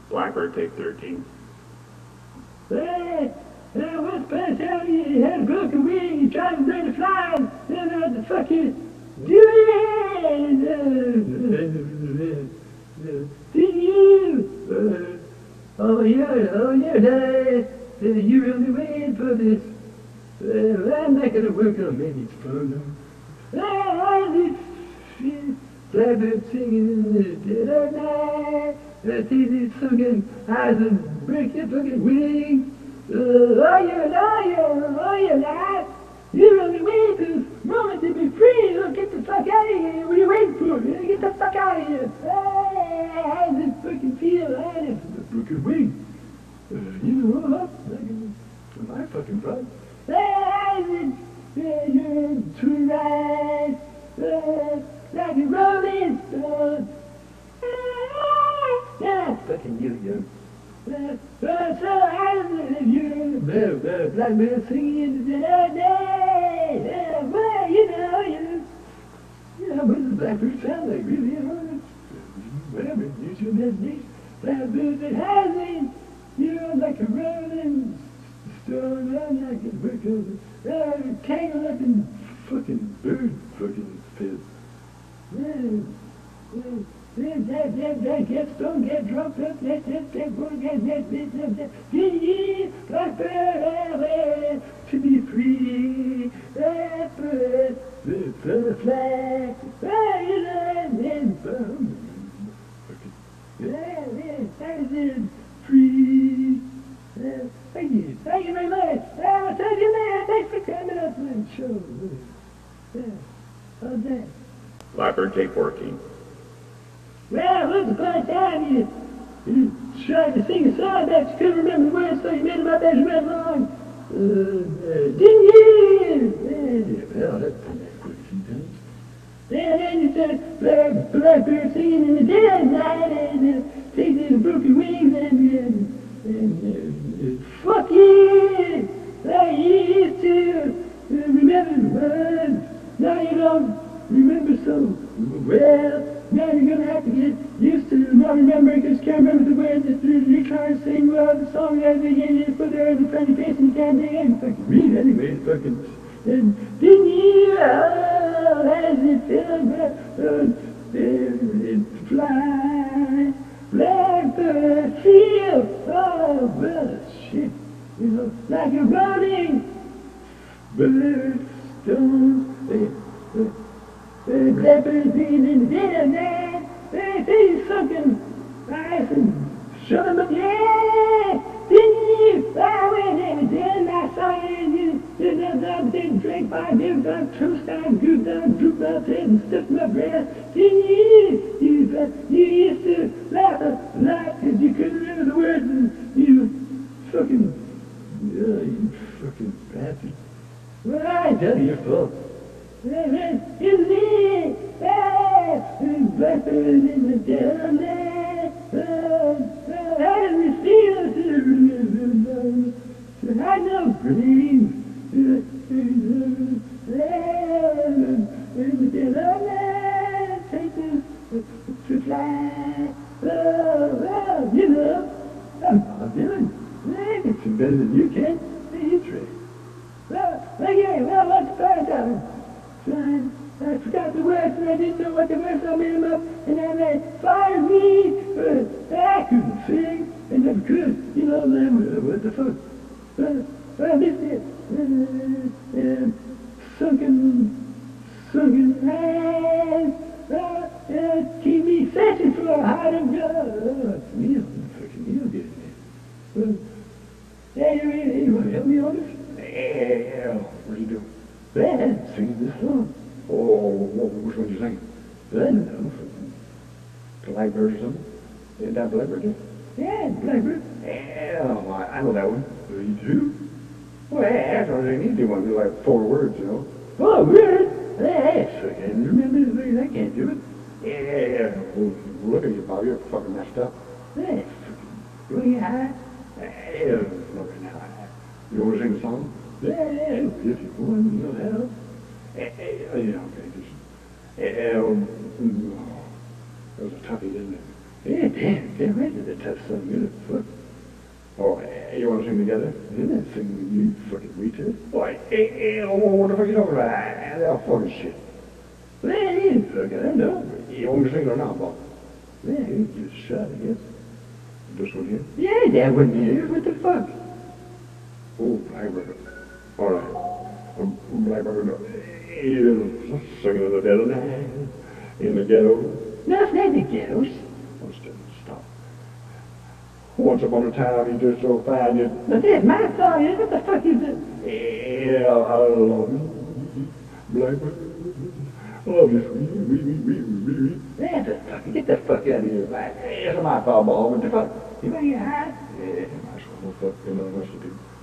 Blackbird, take 13. Hey, what's past out here? You had a broken wing, you tried to learn to fly, then what the fuck you doing? Did you? Oh, you really waiting for this? I'm not gonna work on maybe it's fun. Blackbird singing in the dead of night. This fucking eyes and break your fucking wings. Oh, you alive? You really waiting for this moment to be free. Get the fuck out of here. What are you waiting for? Get the fuck out of here. How does it fucking feel? I had a broken wing. You know what? My fucking brother. You're to ride like a rolling stone. That's fucking you. So how does it you Blackbird singing in the day? Well, you know what does Blackbird sound like, really? Whatever, use your imagination. Blackbird that has it, you're like a rolling stone. I'm not gonna work over tangled up in fucking bird fucking fizz. Don't get drunk up, Blackbird, to be free, Blackbird, butterfly, free. Thank you very much. I'll talk to you later. Thanks for coming up on the show. All day. Blackbird, take 14. Well, once upon a time, you tried to sing a song that you couldn't remember the words, so you made them up as you went along. Didn't you? Well, that's good a few times. Then you said, Blackbird singing in the dead of night, and takes his broken wings, and fuck you! I used to remember the words. Now you don't remember so well. Now you're gonna have to get used to not remembering because you can't remember the words that you're trying to sing well the song as they get you put there in the funny face and you can't do it. Fucking read anyway, fucking. And didn't you? Oh, as it felt, it fly. Blackbird feel. Oh, well, shit. You know, like a rolling bird stone. Blackbird being in the dead of night. They fucking nice and shut 'em up. Yeah! Didn't you? I went in and I saw you. You didn't drink by you. Toast down, goop down, droop my head and stuff my breath. Didn't you? You used to laugh a lot because you couldn't remember the words and you fucking bastard. Well, I tell you, folks. Isn't it? Blackbird in the dead of night. How does it feel to have no dreams? In the dead of night, take to fly. Well, you know, I'm not doing it. It's better than you can. You try. Well, what's the time? I forgot the words and I didn't know what the words I made them up and then they fired me. I couldn't sing and never could. You know, what the fuck? Well, this is sunken eyes. Keep me searching for a heart of gold. It's me, fucking you getting it. Hey, you want to help me on this? Yeah, what are you doing? Well, singing this song. Oh, which one you singing? I don't know. Blackbird or something? Isn't that Blackbird? Yeah, Blackbird. Yeah, I know that one. You do? Well, that's what they need to do. Want to do like 4 words, you know? 4 words? I can't remember the words. I can't do it. Yeah, well, look at you, Bob. You're fucking messed up. That's fucking really high. Yeah, fucking high. You want to sing a song? Yeah, if you want, you know how. Yeah, okay, just, that was a toughie, didn't it? Yeah, damn right that touch something good as fuck. Oh, you want to sing together? I'm not singing with you, fucking retard. Boy, what the fuck you talking about? That fucking shit. Man, you ain't fucking, I know. You want me to sing or not, Bob? Man, you give it a shot, I guess. This one here? Yeah, that wasn't you. What the fuck? Oh, Blackbird. All right. Blackbird. You singing in the dead of night, in the ghetto. No, it's not the ghettos. Stop. Once upon a time, you just so fine, you... But that's my song, is what the fuck is it? Yeah, I love you. Blackbird. I love you, sweet. Man, the fuck, get the fuck out of here, man. It's my fault, Bob. What the fuck? You ain't high. Yeah, my soul, fuck, you know what to do.